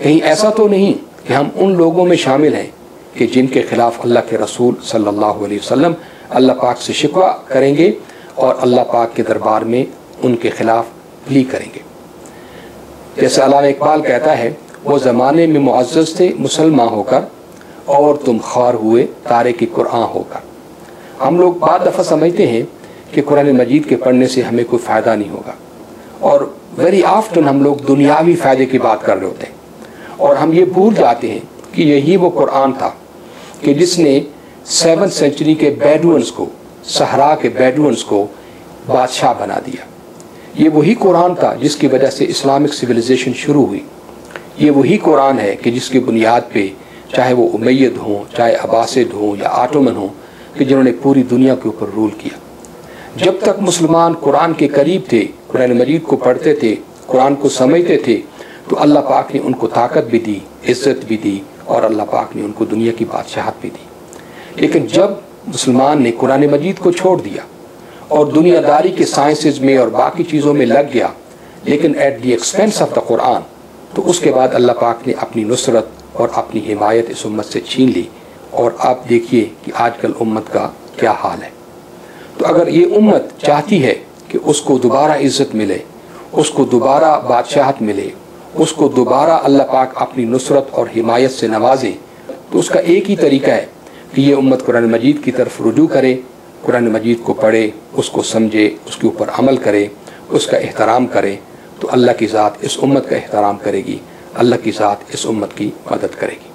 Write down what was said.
कहीं ऐसा तो नहीं कि हम उन लोगों में शामिल हैं कि जिनके खिलाफ अल्लाह के रसूल सल्लल्लाहु अलैहि वसल्लम अल्लाह पाक से शिकवा करेंगे और अल्लाह पाक के दरबार में उनके खिलाफ प्ली करेंगे। जैसे अल्लामा इकबाल कहता है, वो ज़माने में मुअज़्ज़ज़ थे मुसलमान होकर और तुम ख़ार हुए तारे की कुरान होकर। हम लोग बाद दफ़ा समझते हैं कि कुरान मजीद के पढ़ने से हमें कोई फ़ायदा नहीं होगा, और वेरी आफ्टन हम लोग दुनियावी फ़ायदे की बात कर रहे होते हैं और हम ये भूल जाते हैं कि यही वो कुरान था कि जिसने 7th सेंचुरी के बेडुअन्स को, सहरा के बेडुअन्स को बादशाह बना दिया। ये वही कुरान था जिसकी वजह से इस्लामिक सिविलाइजेशन शुरू हुई। ये वही कुरान है कि जिसकी बुनियाद पे चाहे वो उमैयद हों, चाहे अब्बासिद हों या ऑटोमन हों, कि जिन्होंने पूरी दुनिया के ऊपर रूल किया। जब तक मुसलमान कुरान के करीब थे, कुरान मजीद को पढ़ते थे, कुरान को समझते थे, तो अल्लाह पाक ने उनको ताकत भी दी, इज़्ज़त भी दी और अल्लाह पाक ने उनको दुनिया की बादशाहत भी दी। लेकिन जब मुसलमान ने कुरान मजीद को छोड़ दिया और दुनियादारी के साइंसेज में और बाकी चीज़ों में लग गया, लेकिन at the expense of the Quran, तो उसके बाद अल्लाह पाक ने अपनी नुसरत और अपनी हिमायत इस उम्मत से छीन ली। और आप देखिए कि आजकल उम्मत का क्या हाल है। तो अगर ये उम्मत चाहती है कि उसको दोबारा इज़्ज़त मिले, उसको दोबारा बादशाहत मिले, उसको दोबारा अल्लाह पाक अपनी नुसरत और हिमायत से नवाजे, तो उसका एक ही तरीका है कि ये उम्मत कुरान मजीद की तरफ रुजू करे, कुरान मजीद को पढ़े, उसको समझे, उसके ऊपर अमल करे, उसका एहतराम करे। तो अल्लाह की ज़ात इस उम्मत का एहतराम करेगी, अल्लाह की ज़ात इस उम्मत की मदद करेगी।